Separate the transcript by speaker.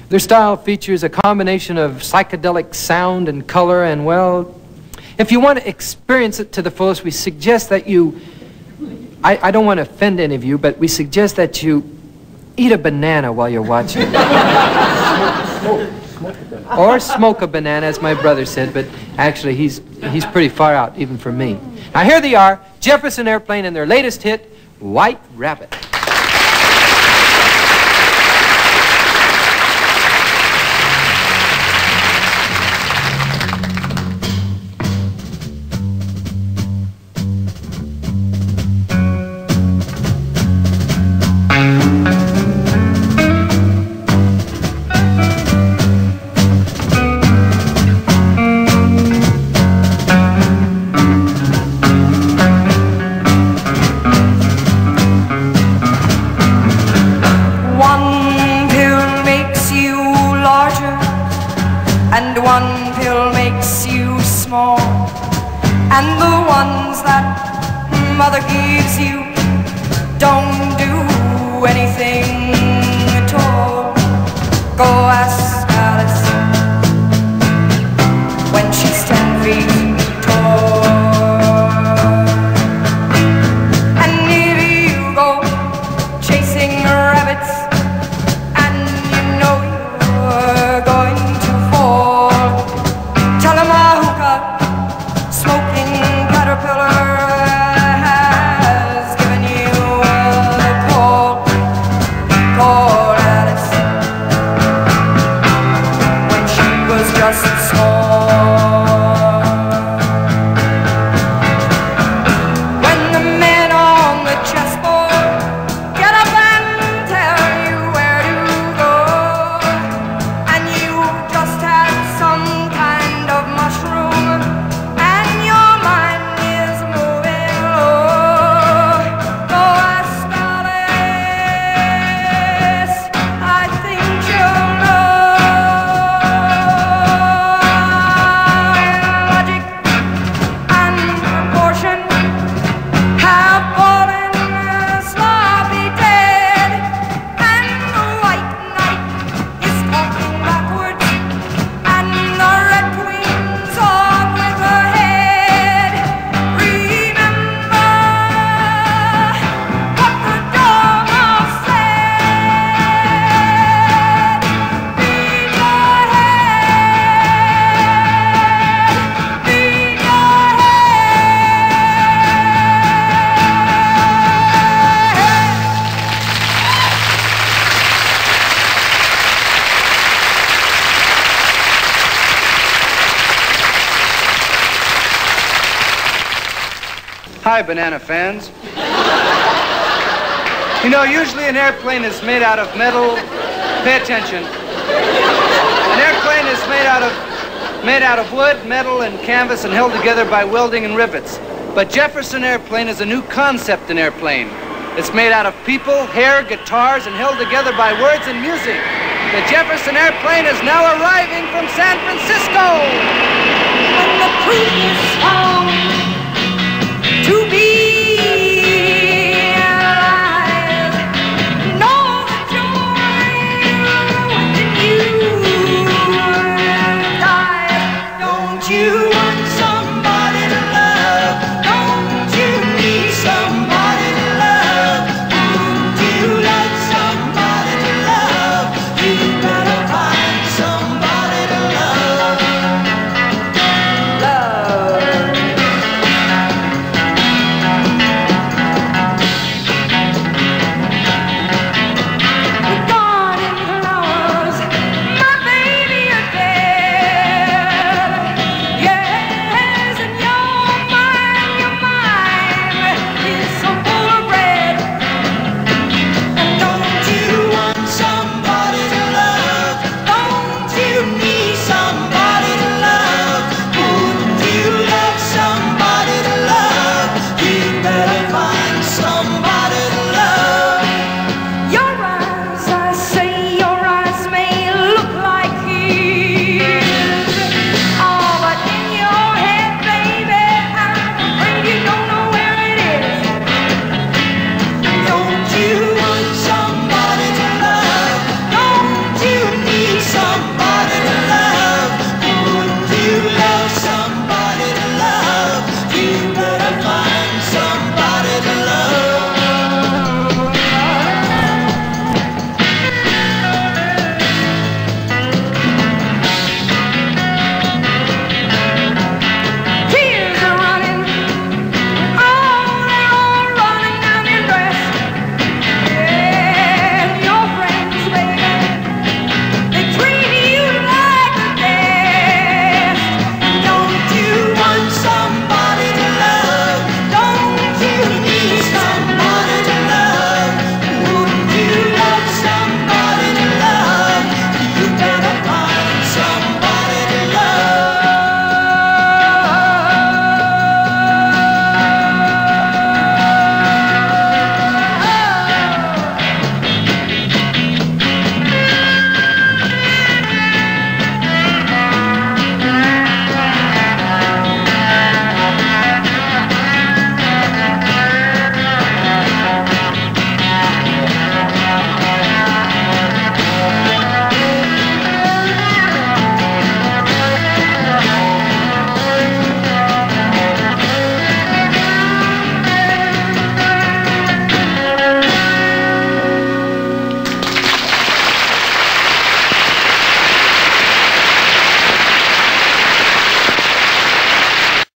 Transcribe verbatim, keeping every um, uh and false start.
Speaker 1: Their style features a combination of psychedelic sound and color, and well, if you want to experience it to the fullest, we suggest that you, I, I don't want to offend any of you, but we suggest that you eat a banana while you're watching. Or smoke a banana, as my brother said, but actually he's, he's pretty far out, even for me. Now here they are, Jefferson Airplane and their latest hit, White Rabbit.
Speaker 2: And one pill makes you small, and the ones that mother gives you don't do anything at all. Go ask Alice when she's ten feet tall. And if you go chasing rabbits and you know you're going to fall, tell him a hookah smoking caterpillar has given you a call. Call Alice when she was just small. When the men on the chessboard get up and tell you where to go, and you've just had some kind of mushroom and your mind is moving low, go ask Alice, I think you'll know. Logic and proportion have fallen sloppy dead, and the white knight is talking backwards, and the red queen's off with her head. Remember what the dormouse said. Beat your head, beat your
Speaker 3: Hi, banana fans. You know, usually an airplane is made out of metal. Pay attention. An airplane is made out of made out of wood, metal, and canvas, and held together by welding and rivets. But Jefferson Airplane is a new concept in airplane. It's made out of people, hair, guitars, and held together by words and music. The Jefferson Airplane is now arriving from San Francisco.
Speaker 2: when the truth is found.